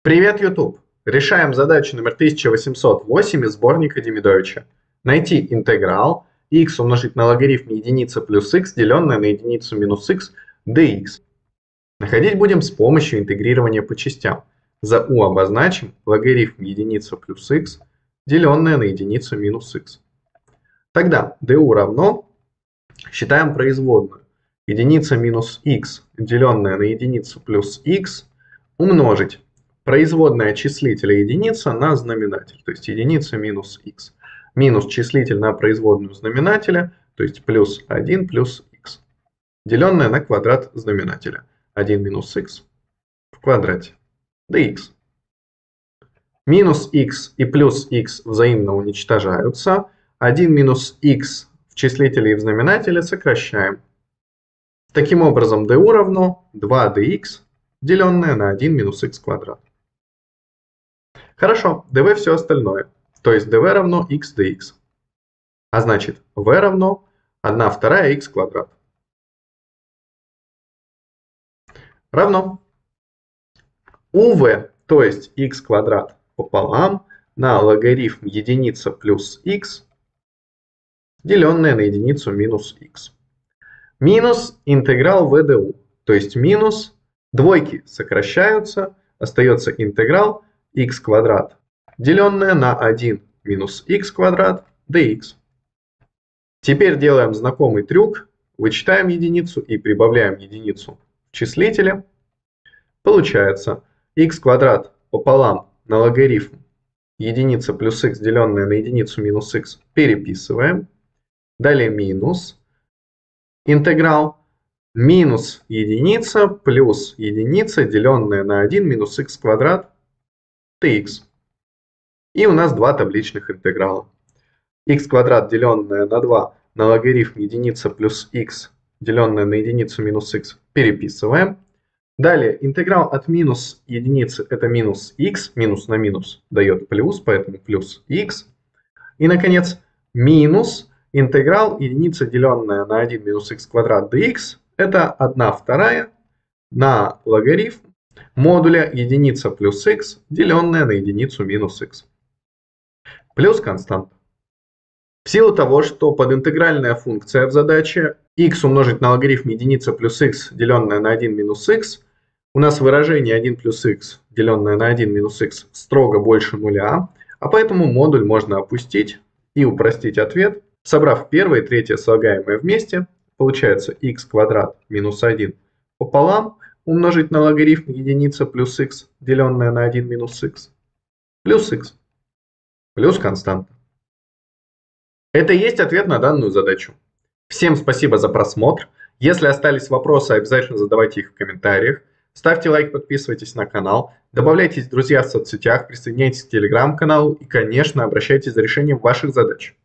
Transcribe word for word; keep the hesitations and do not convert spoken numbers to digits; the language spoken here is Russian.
Привет, YouTube! Решаем задачу номер тысяча восемьсот восемь из сборника Демидовича. Найти интеграл x умножить на логарифм единицы плюс x, деленное на единицу минус x, dx. Находить будем с помощью интегрирования по частям. За u обозначим логарифм единицы плюс x, деленное на единицу минус x. Тогда du равно, считаем производную, единица минус x, деленное на единицу плюс x, умножить производная числителя единица на знаменатель, то есть единица минус x, минус числитель на производную знаменателя, то есть плюс один плюс x, деленное на квадрат знаменателя, один минус x в квадрате, dx. Минус x и плюс x взаимно уничтожаются, один минус x в числителе и в знаменателе сокращаем. Таким образом, du равно два dx, деленное на один минус x квадрат. Хорошо, dv все остальное, то есть dv равно x dx. А значит, v равно одна вторая x квадрат. Равно uv, то есть x квадрат пополам на логарифм единица плюс x, деленное на единицу минус x. Минус интеграл v du, то есть минус двойки сокращаются, остается интеграл x квадрат, деленное на один минус x квадрат dx. Теперь делаем знакомый трюк, вычитаем единицу и прибавляем единицу в числителе. Получается x квадрат пополам на логарифм единица плюс x, деленное на единицу минус x, переписываем. Далее минус интеграл минус единица плюс единица, деленное на один минус x квадрат dx. И у нас два табличных интеграла. X квадрат, деленное на два, на логарифм единица плюс x, деленное на единицу минус x, переписываем. Далее интеграл от минус единицы, это минус x, минус на минус дает плюс, поэтому плюс x. И, наконец, минус интеграл единица, деленная на один минус x квадрат dx, это одна вторая на логарифм модуля единица плюс x, деленное на единицу минус x. Плюс константа. В силу того, что подинтегральная функция в задаче x умножить на логарифм единица плюс x, деленное на один минус x, у нас выражение один плюс x, деленное на один минус x, строго больше нуля, а поэтому модуль можно опустить и упростить ответ. Собрав первое и третье слагаемое вместе, получается x квадрат минус один пополам умножить на логарифм единица плюс x, деленное на один минус x, плюс x, плюс константа. Это и есть ответ на данную задачу. Всем спасибо за просмотр. Если остались вопросы, обязательно задавайте их в комментариях. Ставьте лайк, подписывайтесь на канал, добавляйтесь в друзья в соцсетях, присоединяйтесь к телеграм-каналу и, конечно, обращайтесь за решением ваших задач.